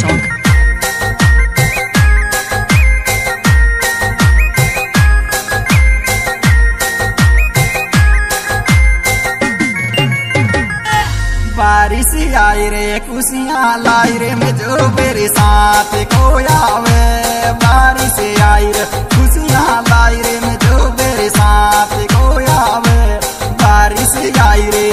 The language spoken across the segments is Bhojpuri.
शौक। बारिश आई रे खुशियाँ लाई रे मैं जो मेरे साथ खोया वे। बारिश आई रे खुशियाँ लाई रे मैं जो मेरे साथ खोया वे। बारिश आई रे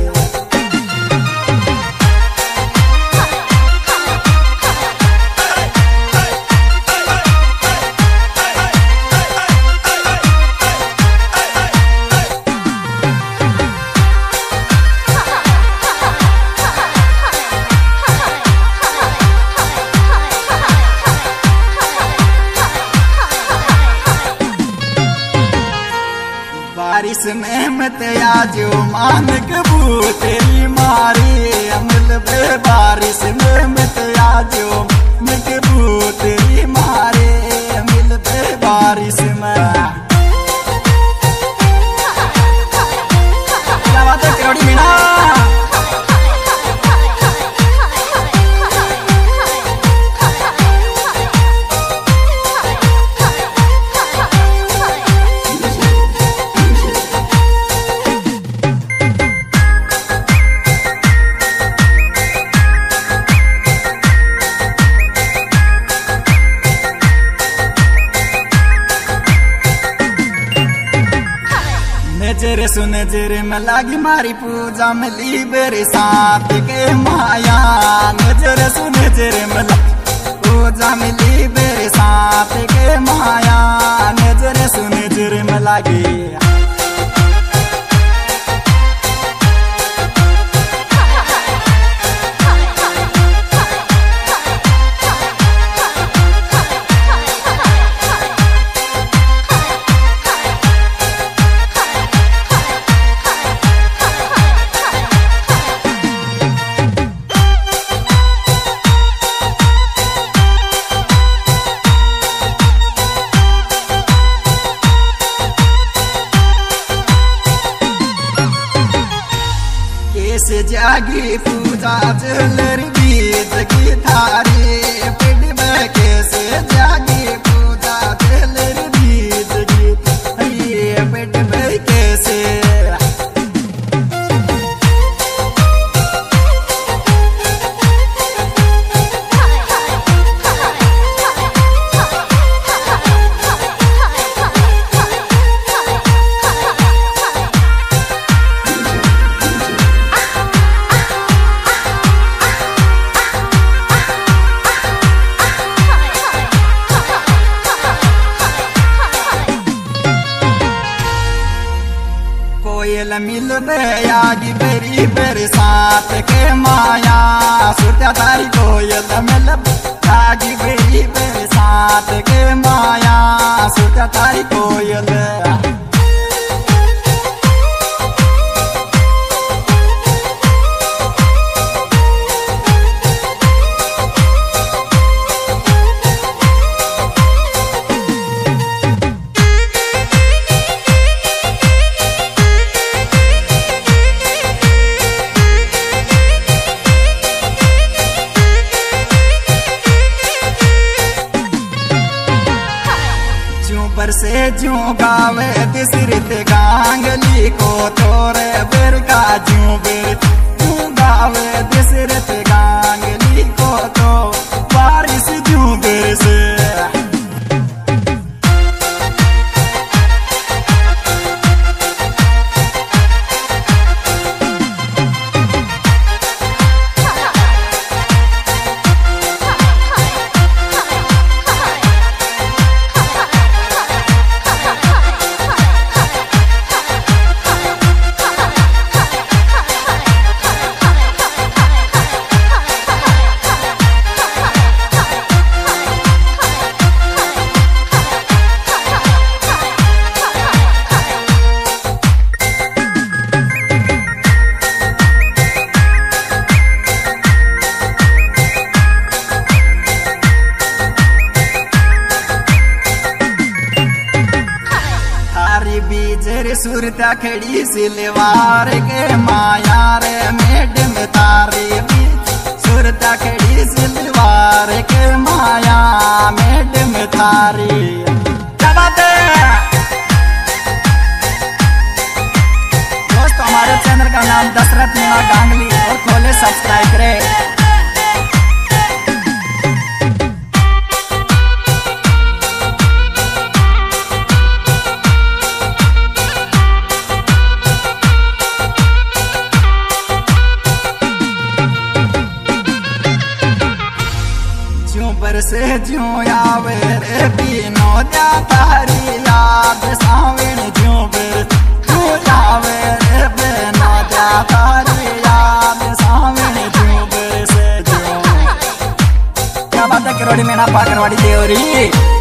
बारिश में मत आजो मान कबू तेरी मारी अमल बे। बारिश में मत आजो मैं कबू तेरी मारे अमल बे। बारिश में क्या बात है करोड़ी मीना। नजर सुन नजर में लागी मारी पूजा में ली बेरे साथ के माया। नजर सुन नजर में पूजा में ली बेरे साथ के माया। नजर सुन नजर में लागी से जागी पूजा जलर बीज की थारी पेट में कैसे जागी पूजा जलर बीज की पेट में कैसे। कोयल मिल आगी बेरी बेरी साथ के माया। सुरता तारी कोयल मिल आगी बेरी बेरी साथ के माया। सुरता तारी कोयल से जू गावे तिसरित गांगली को तोरे बेर का जू बेर जू गावे तिसरित गांगली को तो बारिश जू बेर से। बीजर सुरता खड़ी सिलवार के माया रे मेड में तारी बीज सुरता खड़ी सिलवार के माया मैडम थारी। क्या बात है दोस्त, हमारे चैनल का नाम दशरथ मीणा गांगली और खोले सब्सक्राइब करें। से ज्यों आवे रे विनोदा तारी याद सावन ज्यों आवे रे विनोदा तारी याद सावन ज्यों से ज्यों। क्या बात है करवाड़ी मीणा पाकरवाड़ी देवरी।